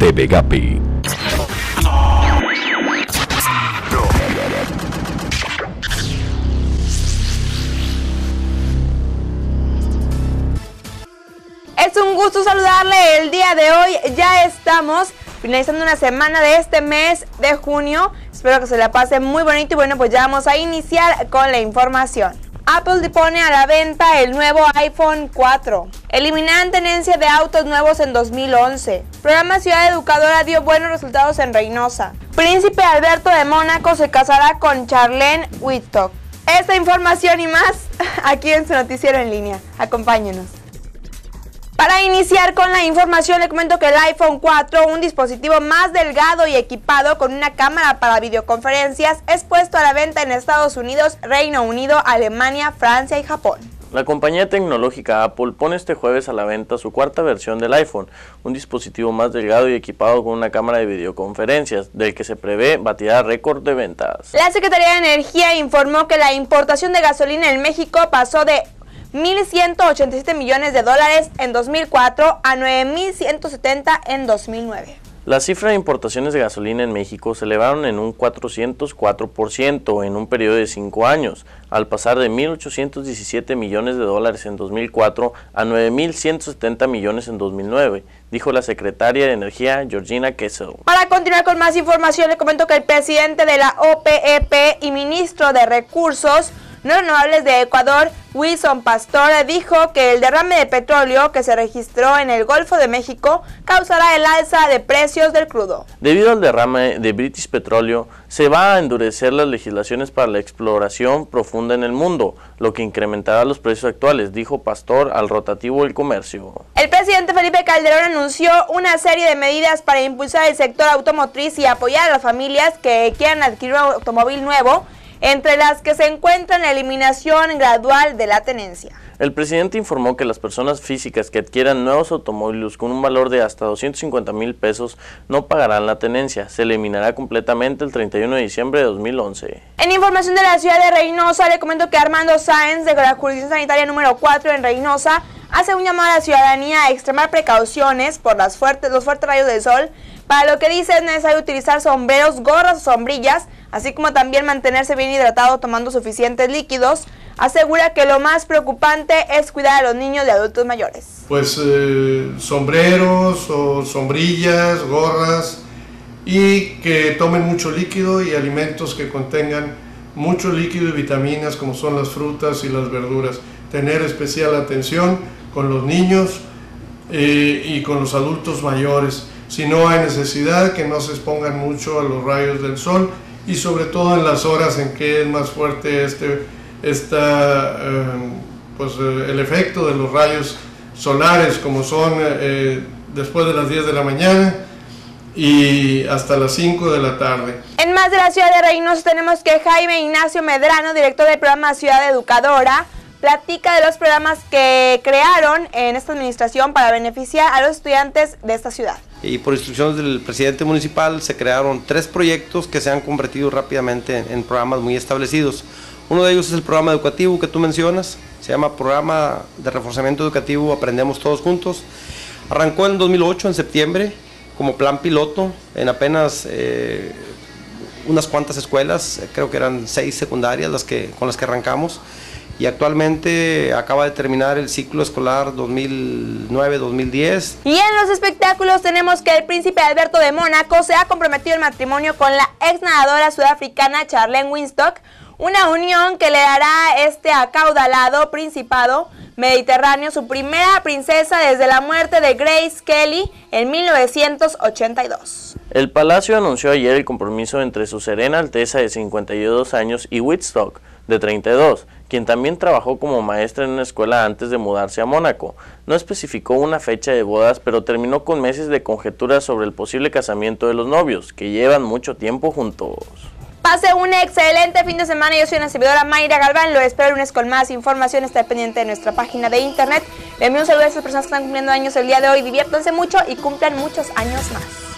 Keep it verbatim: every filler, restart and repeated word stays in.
T V Gapi. Es un gusto saludarle el día de hoy. Ya estamos finalizando una semana de este mes de junio. Espero que se la pase muy bonito y bueno, pues ya vamos a iniciar con la información. Apple pone a la venta el nuevo iPhone cuatro. Eliminan tenencia de autos nuevos en dos mil once. Programa Ciudad Educadora dio buenos resultados en Reynosa. Príncipe Alberto de Mónaco se casará con Charlene Whitlock. Esta información y más aquí en su noticiero en línea. Acompáñenos. Para iniciar con la información, le comento que el iPhone cuatro, un dispositivo más delgado y equipado con una cámara para videoconferencias, es puesto a la venta en Estados Unidos, Reino Unido, Alemania, Francia y Japón. La compañía tecnológica Apple pone este jueves a la venta su cuarta versión del iPhone, un dispositivo más delgado y equipado con una cámara de videoconferencias, del que se prevé batirá récord de ventas. La Secretaría de Energía informó que la importación de gasolina en México pasó de mil ciento ochenta y siete millones de dólares en dos mil cuatro a nueve mil ciento setenta en dos mil nueve. La cifra de importaciones de gasolina en México se elevaron en un cuatrocientos cuatro por ciento en un periodo de cinco años, al pasar de mil ochocientos diecisiete millones de dólares en dos mil cuatro a nueve mil ciento setenta millones en dos mil nueve, dijo la secretaria de Energía, Georgina Kessel. Para continuar con más información, le comento que el presidente de la O P E P y ministro de Recursos No Renovables de Ecuador, Wilson Pastor, dijo que el derrame de petróleo que se registró en el Golfo de México causará el alza de precios del crudo. Debido al derrame de British Petroleum, se va a endurecer las legislaciones para la exploración profunda en el mundo, lo que incrementará los precios actuales, dijo Pastor al rotativo El Comercio. El presidente Felipe Calderón anunció una serie de medidas para impulsar el sector automotriz y apoyar a las familias que quieran adquirir un automóvil nuevo, entre las que se encuentra la eliminación gradual de la tenencia. El presidente informó que las personas físicas que adquieran nuevos automóviles con un valor de hasta doscientos cincuenta mil pesos no pagarán la tenencia. Se eliminará completamente el treinta y uno de diciembre de dos mil once. En información de la ciudad de Reynosa, le comento que Armando Sáenz, de la jurisdicción sanitaria número cuatro en Reynosa, hace un llamado a la ciudadanía a extremar precauciones por las fuertes, los fuertes rayos del sol, para lo que dice es necesario utilizar sombreros, gorras o sombrillas, así como también mantenerse bien hidratado tomando suficientes líquidos. Asegura que lo más preocupante es cuidar a los niños y adultos mayores. Pues eh, sombreros o sombrillas, gorras, y que tomen mucho líquido y alimentos que contengan mucho líquido y vitaminas como son las frutas y las verduras. Tener especial atención con los niños eh, y con los adultos mayores. Si no hay necesidad, que no se expongan mucho a los rayos del sol y sobre todo en las horas en que es más fuerte este, esta, eh, pues, eh, el efecto de los rayos solares, como son eh, después de las diez de la mañana y hasta las cinco de la tarde. En más de la ciudad de Reynosa tenemos que Jaime Ignacio Medrano, director del programa Ciudad Educadora, platica de los programas que crearon en esta administración para beneficiar a los estudiantes de esta ciudad. Y por instrucciones del presidente municipal se crearon tres proyectos que se han convertido rápidamente en programas muy establecidos. Uno de ellos es el programa educativo que tú mencionas, se llama Programa de Reforzamiento Educativo Aprendemos Todos Juntos. Arrancó en dos mil ocho, en septiembre, como plan piloto en apenas eh, unas cuantas escuelas, creo que eran seis secundarias las que, con las que arrancamos. Y actualmente acaba de terminar el ciclo escolar dos mil nueve dos mil diez. Y en los espectáculos tenemos que el príncipe Alberto de Mónaco se ha comprometido en matrimonio con la ex nadadora sudafricana Charlene Whitlock, una unión que le dará a este acaudalado principado mediterráneo su primera princesa desde la muerte de Grace Kelly en mil novecientos ochenta y dos. El Palacio anunció ayer el compromiso entre su Serena Alteza de cincuenta y dos años y Whitlock de treinta y dos, quien también trabajó como maestra en una escuela antes de mudarse a Mónaco. No especificó una fecha de bodas, pero terminó con meses de conjeturas sobre el posible casamiento de los novios, que llevan mucho tiempo juntos. Pase un excelente fin de semana. Yo soy una servidora Mayra Galván. Lo espero el lunes con más información. Está pendiente de nuestra página de internet. Le envío un saludo a esas personas que están cumpliendo años el día de hoy. Diviértanse mucho y cumplan muchos años más.